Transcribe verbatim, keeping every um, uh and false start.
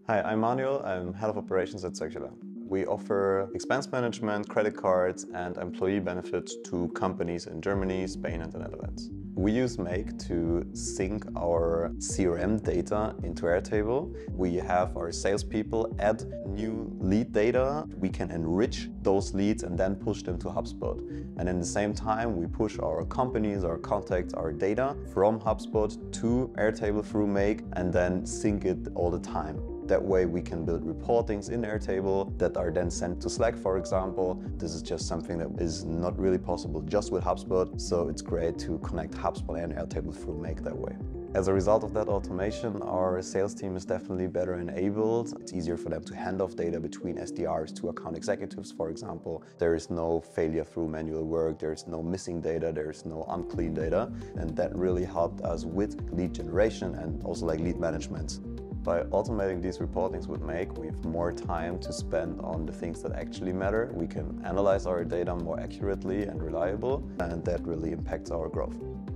Hi, I'm Manuel. I'm Head of Operations at Circula. We offer expense management, credit cards, and employee benefits to companies in Germany, Spain, and the Netherlands. We use Make to sync our C R M data into Airtable. We have our salespeople add new lead data. We can enrich those leads and then push them to HubSpot. And at the same time, we push our companies, our contacts, our data from HubSpot to Airtable through Make and then sync it all the time. That way we can build reportings in Airtable that are then sent to Slack, for example. This is just something that is not really possible just with HubSpot, so it's great to connect HubSpot and Airtable through Make that way. As a result of that automation, our sales team is definitely better enabled. It's easier for them to hand off data between S D Rs to account executives, for example. There is no failure through manual work, there is no missing data, there is no unclean data, and that really helped us with lead generation and also like lead management. By automating these reportings with Make, we have more time to spend on the things that actually matter. We can analyze our data more accurately and reliable, and that really impacts our growth.